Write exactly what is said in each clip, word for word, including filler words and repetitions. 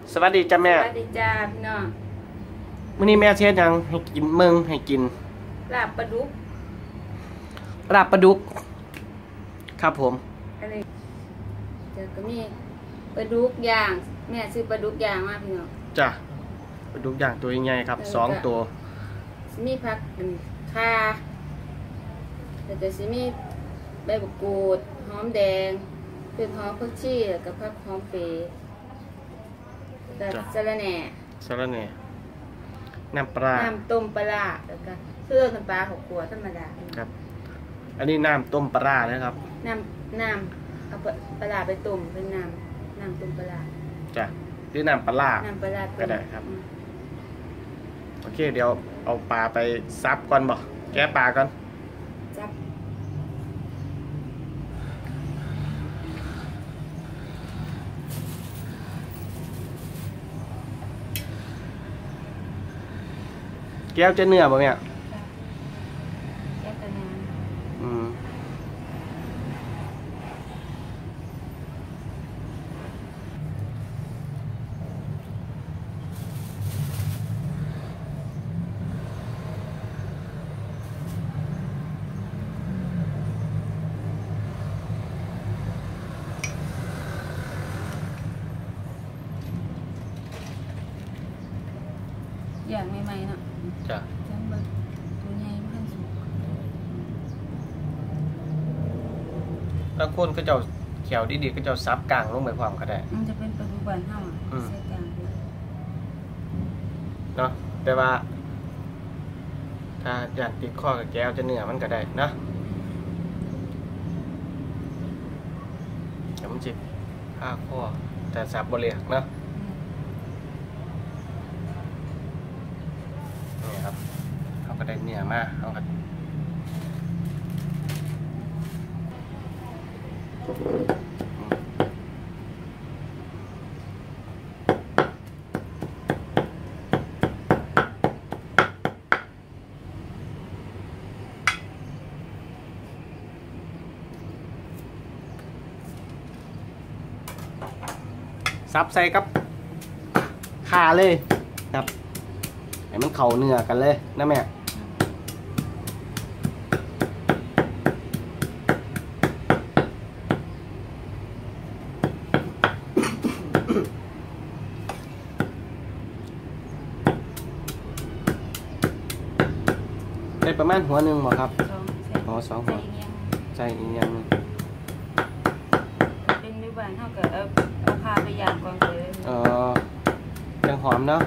สวัสดีจ้าแม่สวัสดีจ้าพี่น้องมื้อนี้แม่เช็ดยังให้กินเมืองให้กินลาบปลาดุกลาบปลาดุกครับผมอะไรเจอก็มีปลาดุกย่างแม่ซื้อปลาดุกย่างมาพี่น้องจ้ะปลาดุกย่างตัวใหญ่ครับสองตัวมีผักข่าแล้วก็สิมีใบมะกรูดหอมแดงเป็นหอมผักชีแล้วก็ผักหอมเปรย์แล้วก็สะระแหน่สะระแหน่น้ำปลาน้ำต้มปลาแล้วก็เครื่องน้ำปลาหกขวดธรรมดาครับอันนี้น้ำต้มปลานะครับน้ำน้ำเอาปลาไปต้มเป็นน้ำน้ำต้มปลาจ้ะหรือน้ำปลาน้ำปลาก็ได้ครับโอเคเดี๋ยวเอาปลาไปซับก่อนบ่แกะปลาก่อนซับแก้วจะเนื้อป่ะเนี่ยแก้วจะเนื้ออืมอย่างใหม่ๆเนาะจ้ะยังแบบตัวใหญ่มากสุดบางคนก็เจ้าเขียวดีๆก็เจ้าซับกลางลงไปพร้อมก็ได้มันจะเป็นปลาดุกบ้านเฮาใส่กลางเนาะแต่ว่าถ้าอยากติดข้อกับแก้วจะเนื้อมันก็ได้เนาะเดี๋ยวมันจิบห้าข้อแต่ซับบริเวณเนาะนี่ครับเขาก็ได้เนื้อมาเขาก็ซับใส่กับข่าเลยครับให้มันเข่าเนื้อกันเลยนะแม่ได้ประมาณหัวหนึ่งหรอครับหัวสองหัวใส่อีกอย่างนึงเป็นวิบานเท่ากับเอาพาไปย่างก่อนเลยเออยังหอมเนาะ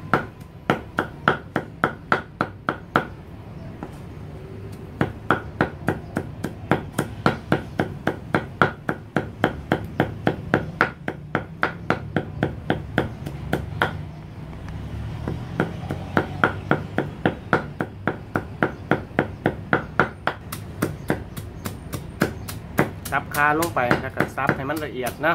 ซับคาลงไปแล้วก็ซับให้มันละเอียดนะ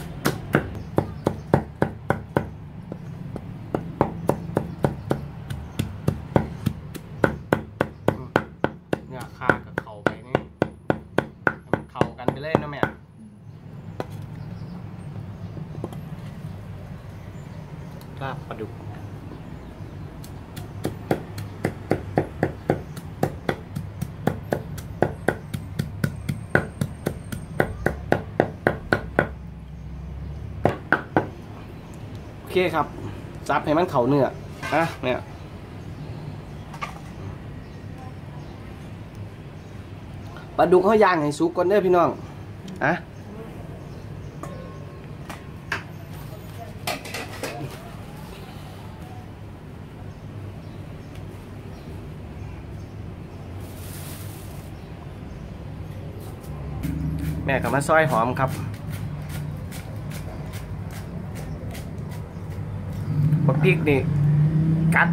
เนื้อคากับเข่าไปนี่มันเข่ากันไปเลยนะแม่ลาบปลาดุกโอเคครับซับให้มันเข่าเนื้อนะเนี่ยปลาดุกเขาย่างให้สุกก่อนเด้อพี่น้องอะแม่ก็มาซอยหอมครับบักพริกนี่กัด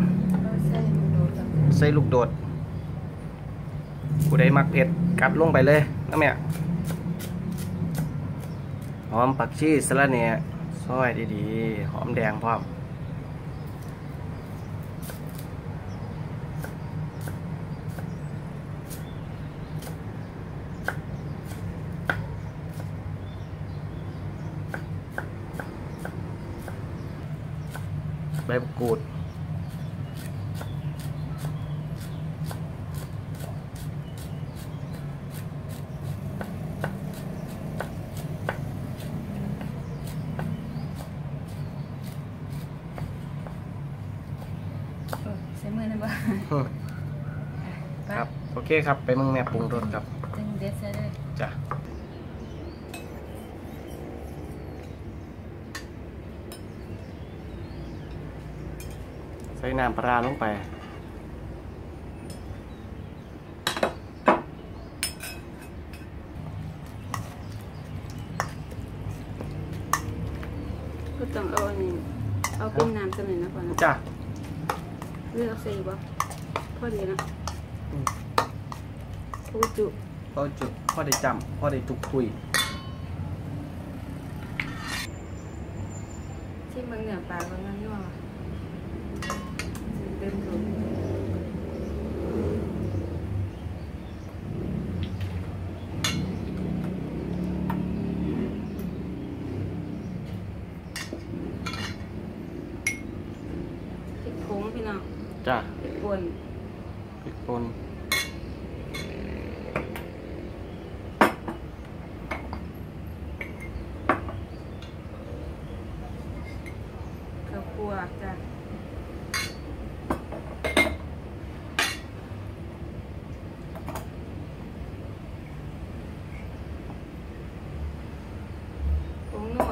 ใส่ลูกโดดผู้ใดมักเผ็ดกัดลงไปเลยนะแม่หอมผักชีสะระแหน่ซอยดีๆหอมแดงพร้อมใบมะกรูดใส่มือนะบ้าครับโอเคครับไปมึงแม่ปรุงรสครับจึงเด็ดใส่เลยจ้ะใส่น้ำปลาลงไปก็ต้องเอาอันนี้เอาเป็นน้ำสำเร็จนะก่อนนะจ้ะเลือกใส่บ่พอดีนะโอ้จุพอจุพอได้จำพอได้ตุกคุยที่เมืองเหนือปลาบางนั่นยั่วเดิมถูกพริกผงพี่น้องจ้ะพริกป่นพริกป่นข้าวคั่วจ้ะผงนัว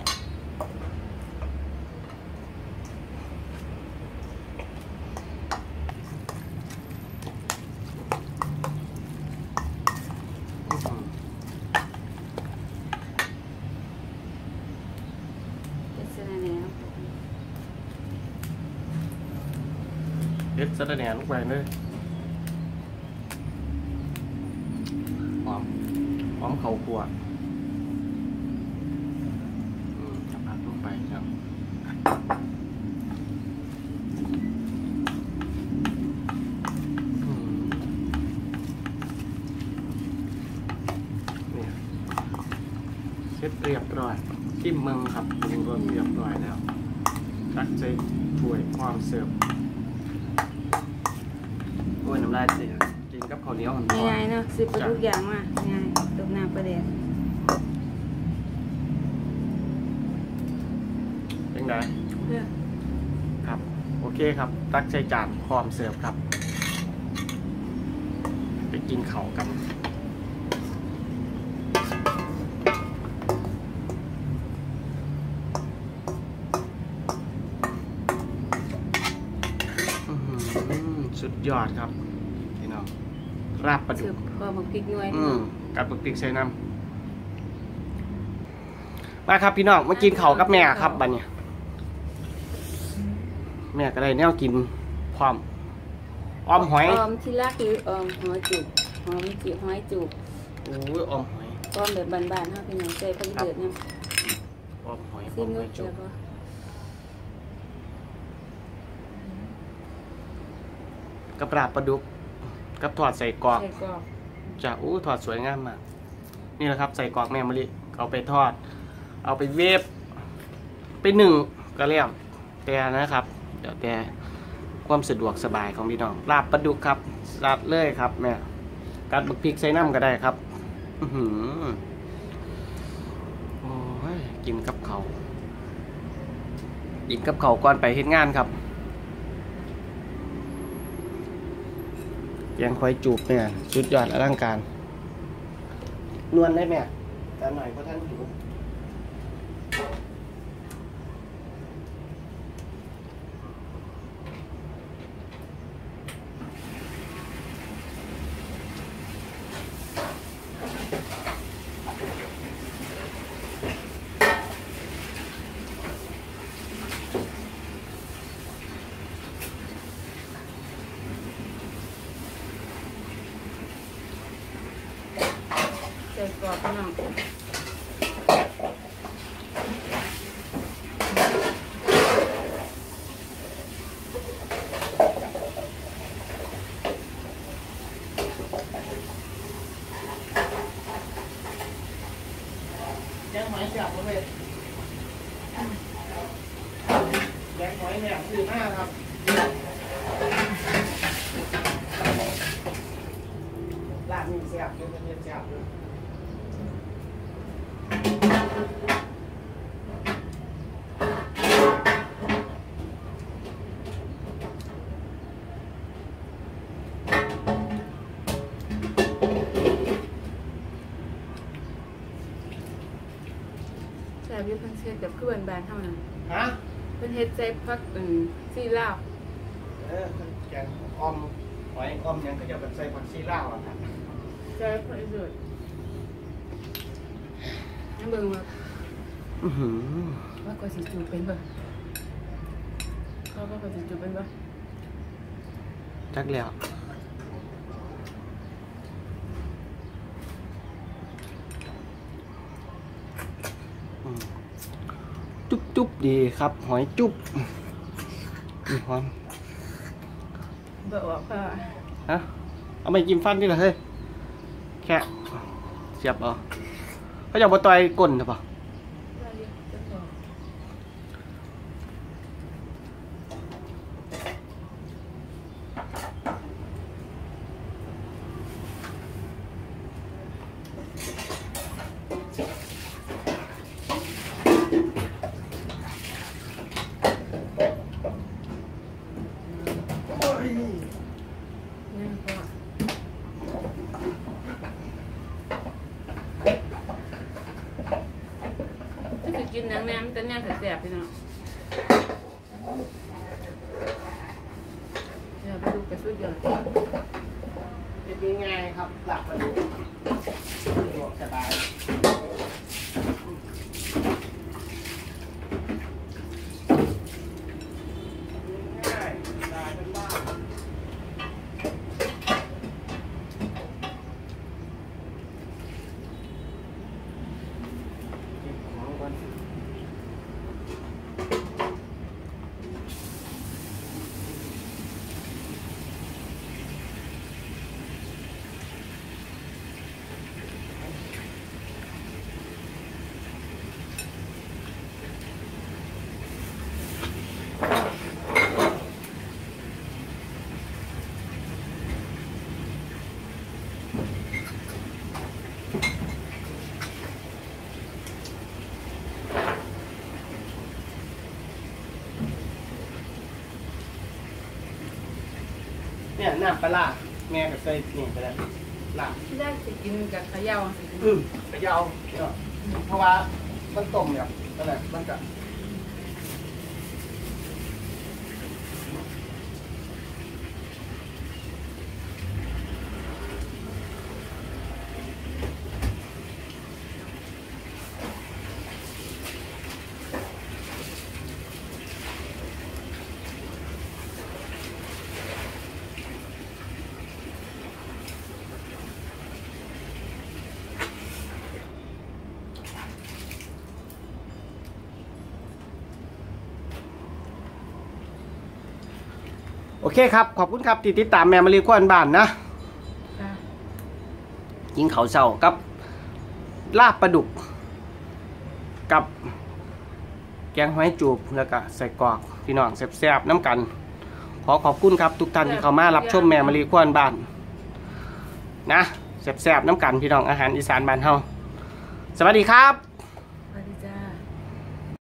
เด็ดสะระแหน่ลงไปเลยหอมหอมข้าวคั่วอืมผักลงไปครับอืมเนี่ยเสร็จเรียบร้อยจิ้มมึงครับปรุงรสเรียบร้อยแล้วตักใส่ถ้วยความเสิร์ฟโอ้ยน้ำลายเสียกินกับข้าวเหนียวมันง่ายๆเนาะสิบทุกอย่างมาง่ายตบน้ำประเดี๋ยวเป็นไงครับโอเคครับตักใส่จานพร้อมเสิร์ฟครับไปกินข้าวกันสุดยอดครับพี่น้องราบปลาดุกพอมาพริกด้วยกับพริกใส่น้ำมาครับพี่น้องมากินข้าวกับแม่ครับบัดนี้แม่ก็ได้แนวกินพร้อมออมหอยออมที่รักหรือออมหอยจุกหอมจีหอยจุกโอ้ยออมหอยออมแบบบานๆฮะพี่น้องใจพอดีเดือดเนี่ยออมหอยออมหอยจุกกับปลาปลาดุกกับถอดใส่กรอกจะอู้ถอดสวยงามมากนี่แหละครับใส่กรอกแม่มะลิเอาไปทอดเอาไปเวฟไปหนึ่งก็แล้วแต่นะครับเดี๋ยวแต่ความสะดวกสบายของพี่น้องลาบปลาดุกครับลาบเลยครับแม่กัดบักพริกใส่น้ำก็ได้ครับอื้อหือโอ้ยกินกับเขากินกับเขาก่อนไปเฮ็ดงานครับยังคอยจูบเนี่ยสุดยอดอลังการนวลได้ไหมแต่หน่อยเพราะท่านหิวใส่กรอบพี่น้องยังหอยจับเลยแยกงหอยแมงคือหน้าครับร้านนี้แซ่บเป็นเนื้อแซ่บเลยแต่วิพันเชษแบบคือแบนๆเท่านั้นฮะเป็นเฮ็ดใจพักอืมซีลาวเออแกงอมหอยอมยังก็จะแบบใส่ผักชีลาวอ่ะครับใจพักสุดน้ำเบิ่งว่าว่าก็สิจูเป็นบ่เขาว่าก็สิจูเป็นบ่จักแล้วจุ๊บจุ๊บดีครับหอยจุ๊บมีความเบอร์ว่าค่ะฮะเอาไปจิ้มฟันดิเหรอเฮ้ยแค่เสียบเอาเขาจะเอาบะตอยก้นหรือเปล่ากินน้ำแม่มันจะเนี่ยแสบๆพี่น้องเดี๋ยวไปดูกระสุนเดือดเป็นยังไงครับหลับมาดูสบายง่ายสบายเป็นบ้าเนี่ยน้ำปลาแม่กับใส่นี่ไปแล้วลาบที่แรกจะกินกับขยาวอืมขยาวเพราะว่ามันต้มเนี่ยนั่นแหละมันก็โอเคครับขอบคุณครับที่ติดตามแม่มารีควนบ้านนะยิงเขาเศร้ากับลาบปลาดุกกับแกงหอยจูบแล้วก็ใส่กรอกพี่น้องแซ่บๆน้ำกันขอขอบคุณครับทุกท่านที่เข้ามารับชมแม่มารีควนบ้านนะแซ่บๆน้ำกันพี่น้องอาหารอีสานบ้านเฮาสวัสดีครับ